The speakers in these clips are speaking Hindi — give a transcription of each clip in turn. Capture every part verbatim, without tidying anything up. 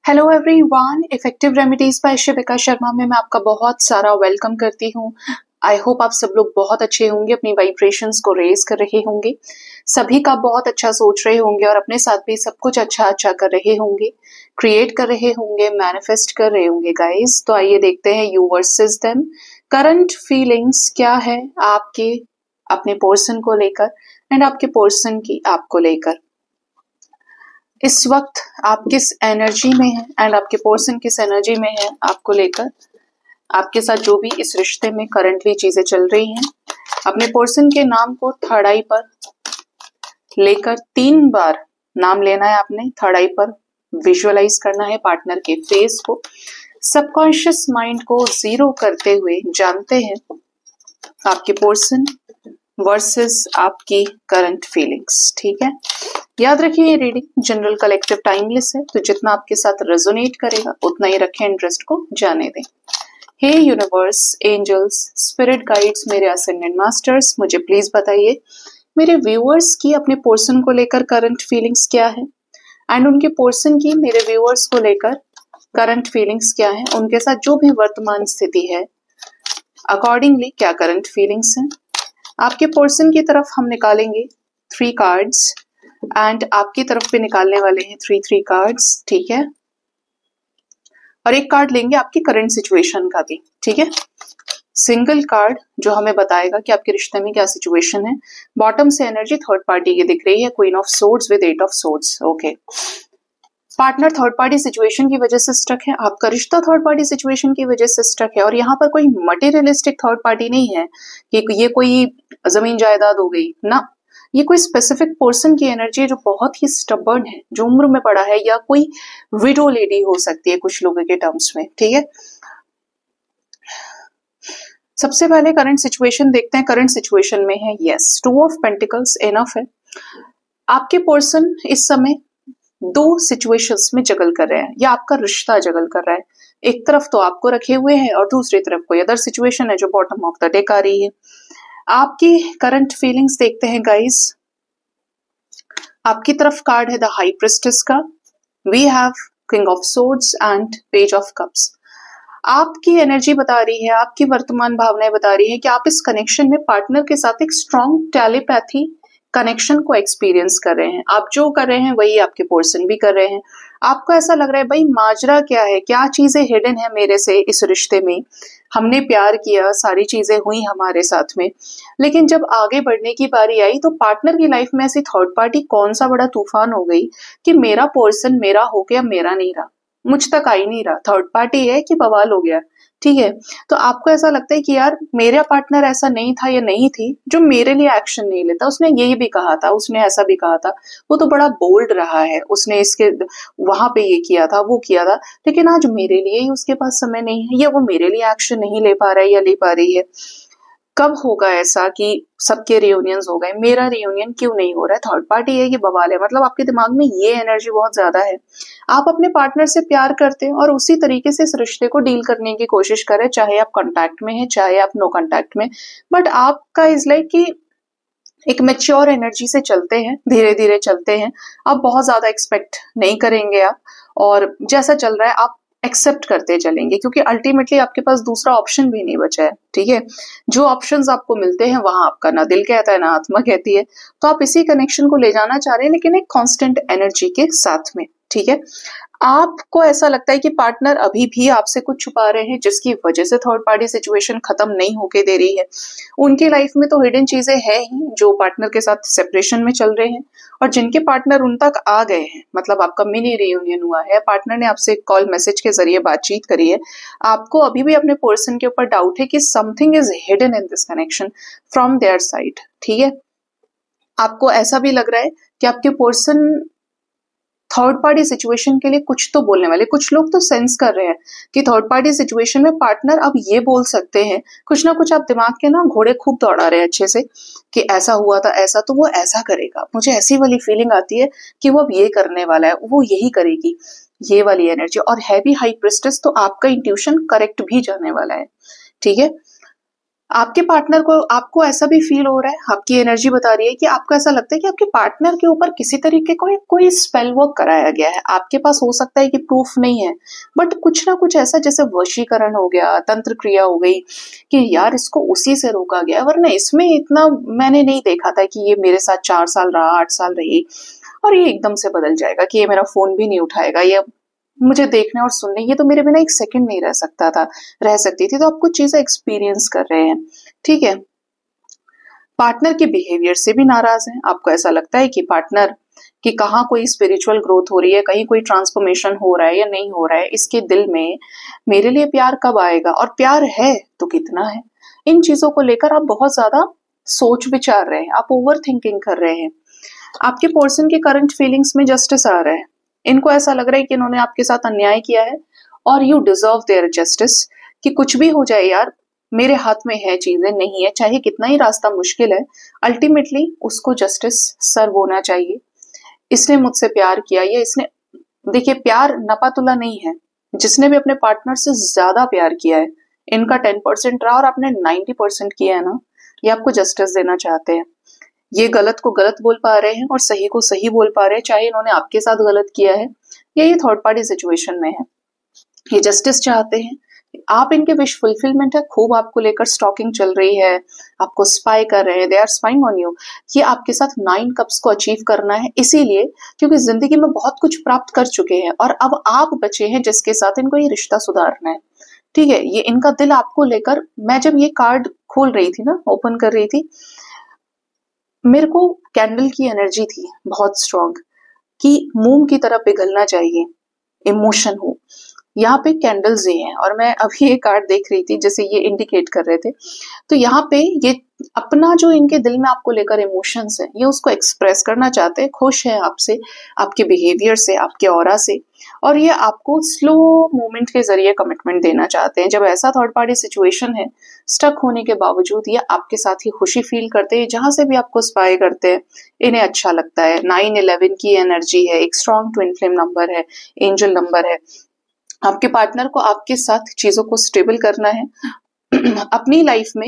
Hello everyone, effective remedies by Shivika Sharma में मैं आपका बहुत सारा वेलकम करती हूँ। आई होप आप सब लोग बहुत अच्छे होंगे, अपनी वाइब्रेशंस को रेज कर रहे होंगे, सभी का बहुत अच्छा सोच रहे होंगे और अपने साथ भी सब कुछ अच्छा अच्छा कर रहे होंगे, क्रिएट कर रहे होंगे, मैनिफेस्ट कर रहे होंगे गाइस। तो आइए देखते हैं you versus them, current feelings क्या है आपके अपने पर्सन को लेकर एंड आपके पर्सन की आपको लेकर। इस वक्त आप किस एनर्जी में हैं एंड आपके पर्सन किस एनर्जी में है आपको लेकर, आपके साथ जो भी इस रिश्ते में करंटली चीजें चल रही हैं। अपने पर्सन के नाम को थर्ड आई पर लेकर तीन बार नाम लेना है आपने, थर्ड आई पर विजुअलाइज करना है पार्टनर के फेस को, सबकॉन्शियस माइंड को जीरो करते हुए जानते हैं आपके पर्सन वर्सेस आपकी करंट फीलिंग्स। ठीक है, याद रखिए ये रीडिंग जनरल कलेक्टिव टाइमलेस है, तो जितना आपके साथ रेजोनेट करेगा उतना ही रखें, इंटरेस्ट को जाने दें। हे यूनिवर्स, एंजल्स, स्पिरिट गाइड्स, मेरे असेंडेंट मास्टर्स, मुझे प्लीज बताइए मेरे व्यूअर्स की अपने पर्सन को लेकर करंट फीलिंग्स क्या है एंड उनके पर्सन की मेरे व्यूअर्स को लेकर करंट फीलिंग्स क्या है, उनके साथ जो भी वर्तमान स्थिति है अकॉर्डिंगली क्या करंट फीलिंग्स हैं। आपके पर्सन की तरफ हम निकालेंगे थ्री कार्ड्स एंड आपकी तरफ भी निकालने वाले हैं थ्री थ्री कार्ड्स। ठीक है, और एक कार्ड लेंगे आपकी करंट सिचुएशन का भी। ठीक है, सिंगल कार्ड जो हमें बताएगा कि आपके रिश्ते में क्या सिचुएशन है। बॉटम से एनर्जी थर्ड पार्टी की दिख रही है, queen of swords with eight of swords. Okay, partner third party situation की वजह से स्टक है, आपका रिश्ता थर्ड पार्टी सिचुएशन की वजह से स्टक है। और यहाँ पर कोई मटेरियलिस्टिक थर्ड पार्टी नहीं है कि ये कोई जमीन जायदाद हो गई ना, ये कोई स्पेसिफिक पर्सन की एनर्जी है जो बहुत ही स्टबर्न है, जो उम्र में पड़ा है, या कोई विडो लेडी हो सकती है कुछ लोगों के टर्म्स में। ठीक है, सबसे पहले करंट सिचुएशन देखते हैं। करंट सिचुएशन में है yes, two of pentacles enough है। आपके पर्सन इस समय दो सिचुएशंस में जगल कर रहे हैं, या आपका रिश्ता जगल कर रहा है। एक तरफ तो आपको रखे हुए हैं और दूसरी तरफ कोई अदर सिचुएशन है जो बॉटम ऑफ द डेक आ रही है। आपकी करंट फीलिंग्स देखते हैं गाइस। आपकी तरफ कार्ड है द हाई प्रिस्टेस का, we have king of swords and page of cups. आपकी एनर्जी बता रही है, आपकी वर्तमान भावनाएं बता रही है कि आप इस कनेक्शन में पार्टनर के साथ एक स्ट्रॉन्ग टेलीपैथी कनेक्शन को एक्सपीरियंस कर रहे हैं। आप जो कर रहे हैं वही आपके पर्सन भी कर रहे हैं। आपको ऐसा लग रहा है भाई माजरा क्या है, क्या चीजें हिडन है मेरे से इस रिश्ते में, हमने प्यार किया, सारी चीजें हुई हमारे साथ में, लेकिन जब आगे बढ़ने की बारी आई तो पार्टनर की लाइफ में ऐसी थर्ड पार्टी कौन सा बड़ा तूफान हो गई कि मेरा पर्सन मेरा हो गया, मेरा नहीं रहा, मुझ तक आ ही नहीं रहा, थर्ड पार्टी है कि बवाल हो गया। ठीक है, तो आपको ऐसा लगता है कि यार मेरा पार्टनर ऐसा नहीं था या नहीं थी जो मेरे लिए एक्शन नहीं लेता, उसने यही भी कहा था, उसने ऐसा भी कहा था, वो तो बड़ा बोल्ड रहा है, उसने इसके वहां पे ये किया था, वो किया था, लेकिन आज मेरे लिए ही उसके पास समय नहीं है, या वो मेरे लिए एक्शन नहीं ले पा रहा है या ले पा रही है। कब होगा ऐसा कि सबके रियूनियंस हो गए, मेरा रियूनियन क्यों नहीं हो रहा है, थर्ड पार्टी है कि बवाल है। मतलब आपके दिमाग में ये एनर्जी बहुत ज्यादा है। आप अपने पार्टनर से प्यार करते हैं और उसी तरीके से इस रिश्ते को डील करने की कोशिश करें, चाहे आप कांटेक्ट में हैं चाहे आप नो कांटेक्ट में, बट आपका इज लाइक कि एक मेच्योर एनर्जी से चलते हैं, धीरे धीरे चलते हैं, आप बहुत ज्यादा एक्सपेक्ट नहीं करेंगे आप, और जैसा चल रहा है आप एक्सेप्ट करते चलेंगे, क्योंकि अल्टीमेटली आपके पास दूसरा ऑप्शन भी नहीं बचा है। ठीक है, जो ऑप्शंस आपको मिलते हैं वहां आपका ना दिल कहता है ना आत्मा कहती है, तो आप इसी कनेक्शन को ले जाना चाह रहे हैं, लेकिन एक कांस्टेंट एनर्जी के साथ में। ठीक है, आपको ऐसा लगता है कि पार्टनर अभी भी आपसे कुछ छुपा रहे हैं जिसकी वजह से थर्ड पार्टी सिचुएशन खत्म नहीं होके दे रही है। उनकी लाइफ में तो हिडन चीजें हैं ही जो पार्टनर के साथ सेपरेशन में चल रहे हैं, और जिनके पार्टनर उन तक आ गए हैं, मतलब आपका मिनी रियूनियन हुआ है, पार्टनर ने आपसे कॉल मैसेज के जरिए बातचीत करी है, आपको अभी भी अपने पर्सन के ऊपर डाउट है कि something is hidden in this connection from their side. ठीक है, आपको ऐसा भी लग रहा है कि आपके पर्सन थर्ड पार्टी सिचुएशन के लिए कुछ तो बोलने वाले, कुछ लोग तो सेंस कर रहे हैं कि थर्ड पार्टी सिचुएशन में पार्टनर अब ये बोल सकते हैं, कुछ ना कुछ आप दिमाग के ना घोड़े खूब दौड़ा रहे हैं अच्छे से कि ऐसा हुआ था ऐसा, तो वो ऐसा करेगा, मुझे ऐसी वाली फीलिंग आती है कि वो अब ये करने वाला है, वो यही करेगी, ये वाली एनर्जी। और है भी हाई प्रिस्टेस, तो आपका इंट्यूशन करेक्ट भी जाने वाला है। ठीक है, आपके पार्टनर को, आपको ऐसा भी फील हो रहा है, आपकी एनर्जी बता रही है कि आपको ऐसा लगता है कि आपके पार्टनर के ऊपर किसी तरीके को कोई स्पेल वर्क कराया गया है। आपके पास हो सकता है कि प्रूफ नहीं है, बट कुछ ना कुछ ऐसा जैसे वशीकरण हो गया, तंत्र क्रिया हो गई कि यार इसको उसी से रोका गया, वरना इसमें इतना मैंने नहीं देखा था कि ये मेरे साथ चार साल रहा, आठ साल रही और ये एकदम से बदल जाएगा, कि ये मेरा फोन भी नहीं उठाएगा, ये मुझे देखने और सुनने, ये तो मेरे बिना एक सेकंड नहीं रह सकता था, रह सकती थी। तो आप कुछ चीजें एक्सपीरियंस कर रहे हैं, ठीक है। पार्टनर के बिहेवियर से भी नाराज हैं, आपको ऐसा लगता है कि पार्टनर कि कहाँ कोई स्पिरिचुअल ग्रोथ हो रही है, कहीं कोई ट्रांसफॉर्मेशन हो रहा है या नहीं हो रहा है, इसके दिल में मेरे लिए प्यार कब आएगा, और प्यार है तो कितना है। इन चीजों को लेकर आप बहुत ज्यादा सोच विचार रहे हैं, आप ओवर थिंकिंग कर रहे हैं। आपके पर्सन के करंट फीलिंग्स में जस्टिस आ रहा है, इनको ऐसा लग रहा है कि इन्होंने आपके साथ अन्याय किया है और यू डिजर्व देयर जस्टिस, कि कुछ भी हो जाए यार, मेरे हाथ में है, चीजें नहीं है, चाहे कितना ही रास्ता मुश्किल है, अल्टीमेटली उसको जस्टिस सर्व होना चाहिए। इसने मुझसे प्यार किया, या इसने, देखिए प्यार नपातुला नहीं है, जिसने भी अपने पार्टनर से ज्यादा प्यार किया है, इनका टेन परसेंट रहा और आपने नाइन्टी परसेंट किया है ना, ये आपको जस्टिस देना चाहते हैं। ये गलत को गलत बोल पा रहे हैं और सही को सही बोल पा रहे हैं, चाहे इन्होंने आपके साथ गलत किया है या ये थर्ड पार्टी सिचुएशन में है, ये जस्टिस चाहते हैं। आप इनके विश फुलफिलमेंट है, खूब आपको लेकर स्टॉकिंग चल रही है, आपको स्पाई कर रहे हैं, they are spying on you. ये आपके साथ नाइन कप्स को अचीव करना है, इसीलिए क्योंकि जिंदगी में बहुत कुछ प्राप्त कर चुके हैं और अब आप बचे हैं जिसके साथ इनको ये रिश्ता सुधारना है, ठीक है। ये इनका दिल आपको लेकर, मैं जब ये कार्ड खोल रही थी ना, ओपन कर रही थी, मेरे को कैंडल की एनर्जी थी बहुत स्ट्रॉन्ग, कि मोम की तरह पिघलना चाहिए, इमोशन हो। यहाँ पे कैंडल्स ये हैं और मैं अभी ये कार्ड देख रही थी जैसे ये इंडिकेट कर रहे थे, तो यहाँ पे ये अपना जो इनके दिल में आपको लेकर इमोशंस है, ये उसको एक्सप्रेस करना चाहते हैं, खुश है आपसे, आपके बिहेवियर से, आपके ऑरा से, और ये आपको स्लो मूवमेंट के जरिए कमिटमेंट देना चाहते हैं। जब ऐसा थर्ड पार्टी सिचुएशन है, स्टक होने के बावजूद ये आपके साथ ही खुशी फील करते हैं, जहां से भी आपको स्पाई करते हैं इन्हें अच्छा लगता है। नाइन इलेवन की एनर्जी है, एक स्ट्रॉन्ग ट्विन फ्लेम नंबर है, एंजल नंबर है। आपके पार्टनर को आपके साथ चीजों को स्टेबल करना है अपनी लाइफ में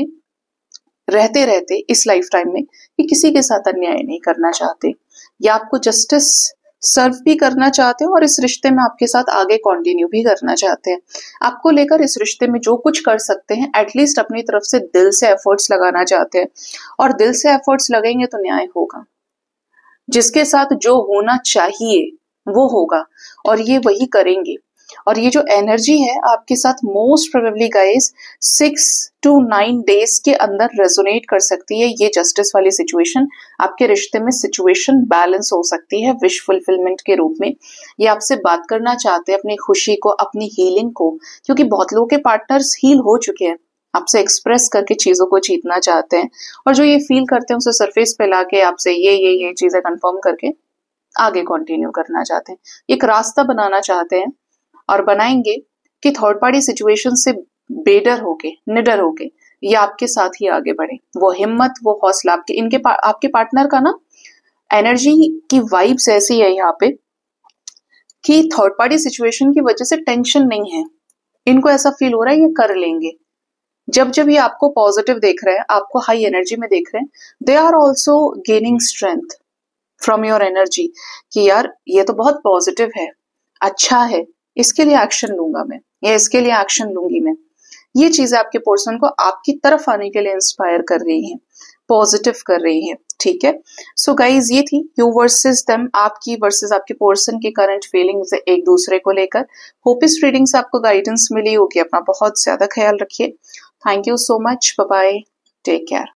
रहते रहते, इस लाइफ टाइम में कि किसी के साथ अन्याय नहीं करना चाहते, या आपको जस्टिस सर्व भी करना चाहते हो और इस रिश्ते में आपके साथ आगे कंटिन्यू भी करना चाहते हैं। आपको लेकर इस रिश्ते में जो कुछ कर सकते हैं एटलीस्ट अपनी तरफ से दिल से एफर्ट्स लगाना चाहते हैं, और दिल से एफर्ट्स लगेंगे तो न्याय होगा, जिसके साथ जो होना चाहिए वो होगा और ये वही करेंगे। और ये जो एनर्जी है आपके साथ most probably guys six to nine days के अंदर रेजोनेट कर सकती है। ये जस्टिस वाली सिचुएशन आपके रिश्ते में सिचुएशन बैलेंस हो सकती है विश फुलफिलमेंट के रूप में। ये आपसे बात करना चाहते हैं अपनी खुशी को, अपनी हीलिंग को, क्योंकि बहुत लोगों के पार्टनर्स हील हो चुके हैं, आपसे एक्सप्रेस करके चीजों को जीतना चाहते हैं, और जो ये फील करते हैं उसे सरफेस पे लाके आपसे ये ये ये चीजें कंफर्म करके आगे कंटिन्यू करना चाहते हैं, एक रास्ता बनाना चाहते हैं और बनाएंगे कि थर्ड पार्टी सिचुएशन से बेडर होके, निडर होके ये आपके साथ ही आगे बढ़े। वो हिम्मत, वो हौसला आपके इनके पा, आपके पार्टनर का ना एनर्जी की वाइब्स ऐसी है यहाँ पे कि थर्ड पार्टी सिचुएशन की वजह से टेंशन नहीं है, इनको ऐसा फील हो रहा है ये कर लेंगे। जब जब ये आपको पॉजिटिव देख रहे हैं, आपको हाई एनर्जी में देख रहे हैं, they are also gaining strength from your energy कि यार ये तो बहुत पॉजिटिव है, अच्छा है, इसके लिए एक्शन लूंगा मैं, या इसके लिए एक्शन लूंगी मैं। ये चीजें आपके पर्सन को आपकी तरफ आने के लिए इंस्पायर कर रही हैं, पॉजिटिव कर रही है, ठीक है। सो गाइज ये थी यू वर्सेस देम, आपकी वर्सेस आपके पर्सन की करंट फीलिंग्स एक दूसरे को लेकर। होप इस रीडिंग से आपको गाइडेंस मिली होगी। अपना बहुत ज्यादा ख्याल रखिए। Thank you so much, bye bye, take care.